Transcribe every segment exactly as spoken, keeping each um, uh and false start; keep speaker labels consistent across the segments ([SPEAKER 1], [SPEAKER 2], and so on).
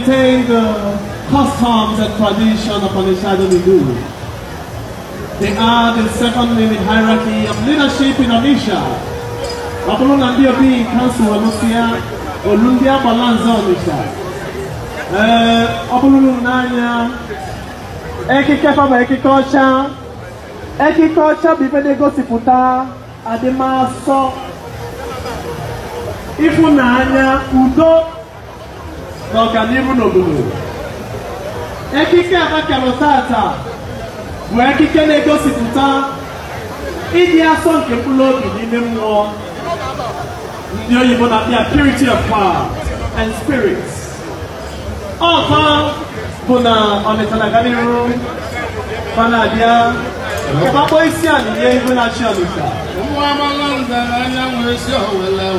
[SPEAKER 1] maintain the customs and tradition of Onitsha Adomigu. They are the second in the hierarchy of leadership in Onitsha. Ọbụrụ na ndị obi kansụl Olusia, Olundia Balanza Onitsha. Ee, ọbụrụ n'anya ekike fama ekike ọcha, ekike ọcha bụ ife na-egosipụta adịmasọ, ịfụnanya, udo na ọganihu n'obodo. Ekike Abakaro tata bụ ekike na-egosipụta ịdị asọ nke mkpụrụ obi n'ime mmụọ. Ndị oyibo na-abịa purity of heart and spirit. Ọzọ bụ na Onitsha na-aga n'ihu mana abịa ebe akpọ isi a na ihe ihu na-achị Onitsha.
[SPEAKER 2] Ụmụ amala nzara anyanwụ esi owele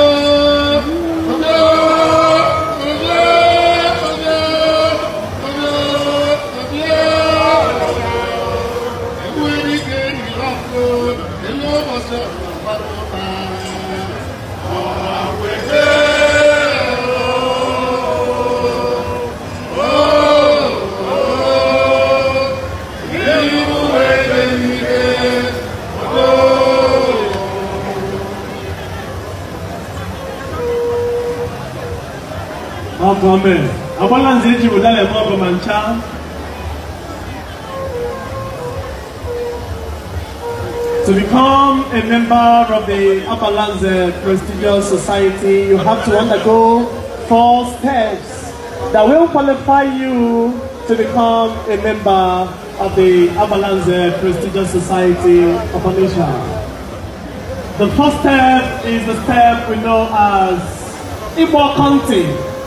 [SPEAKER 1] Amen. Abalanze eji wudale mwabo mancha. To become a member of the Abalanze Prestigious Society, you have to undergo four steps that will qualify you to become a member of the Abalanze Prestigious Society of Onitsha. The first step is the step we know as Igbo Counting.